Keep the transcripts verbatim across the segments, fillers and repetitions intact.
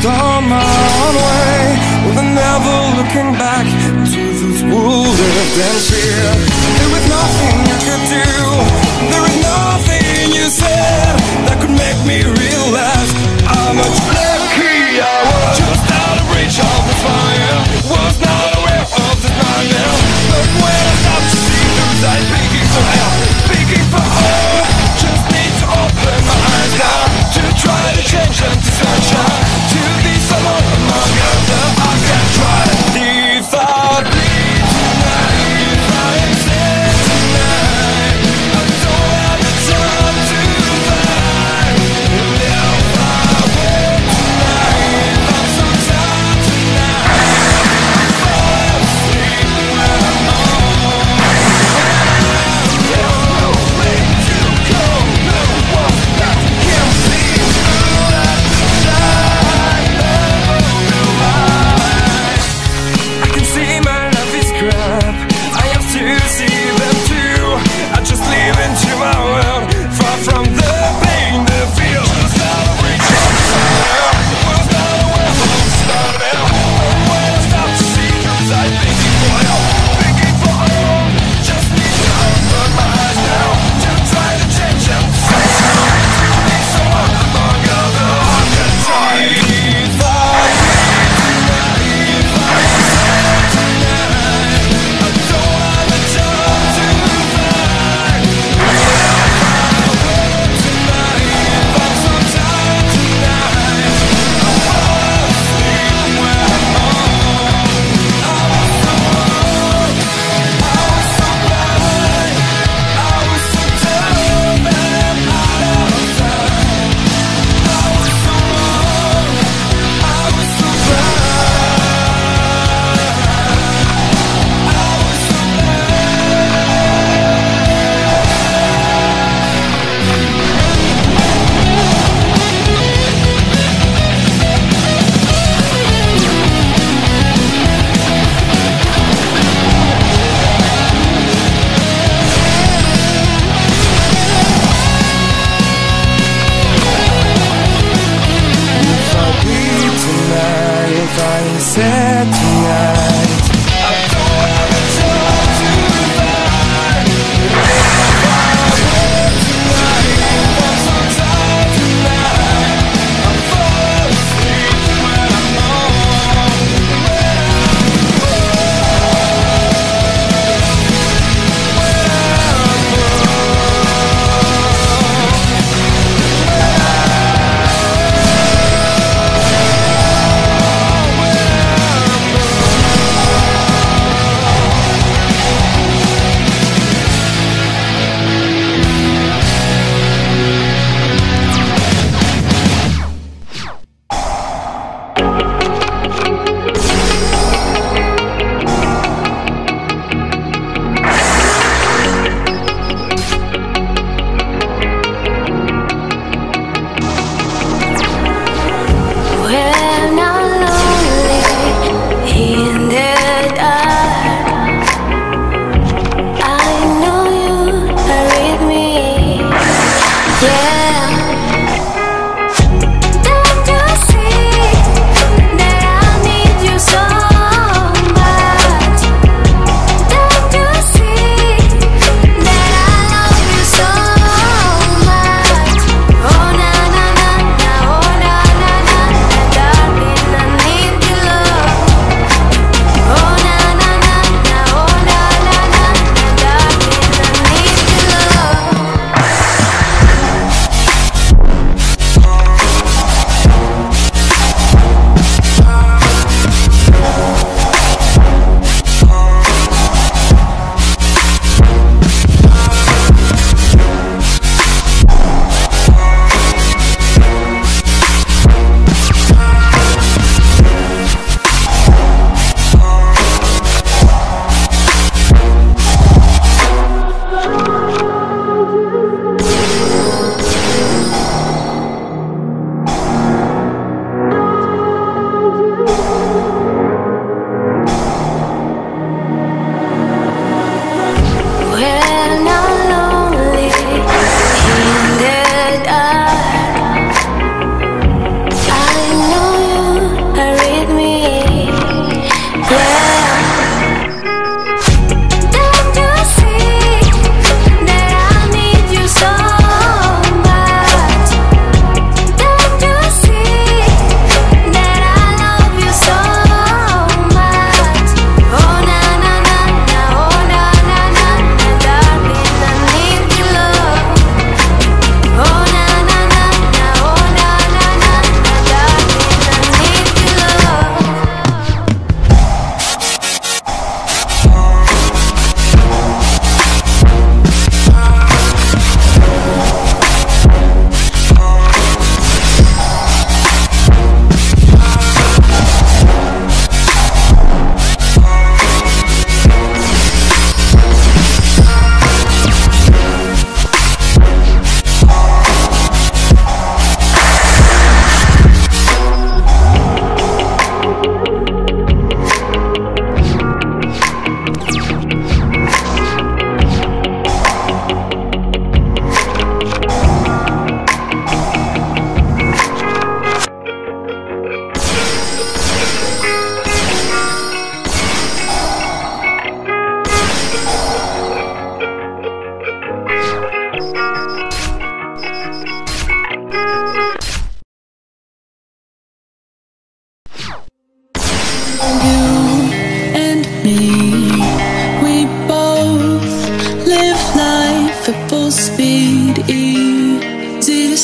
just on my own way, with never looking back to those who lived in fear. There was nothing you could do, there is nothing you said that could make me realize how much lucky I was. Just out of reach of the fire, was not aware of the nightmare. But when I stopped to see those eyes begging for help, begging for hope, just need to open my eyes now to try to change them to sunshine, to be someone among others. I can try. If I bleed tonight, if I am sick tonight,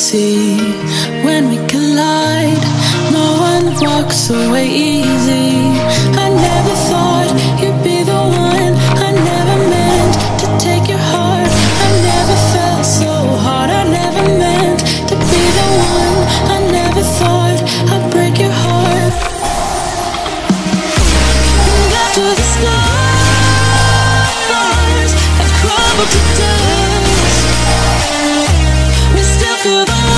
see when we collide. No one walks away easy. I never thought you'd be the one. I never meant to take your heart. I never felt so hard. I never meant to be the one. I never thought I'd break your heart. And after the stars have crumbled to dust, we still feel the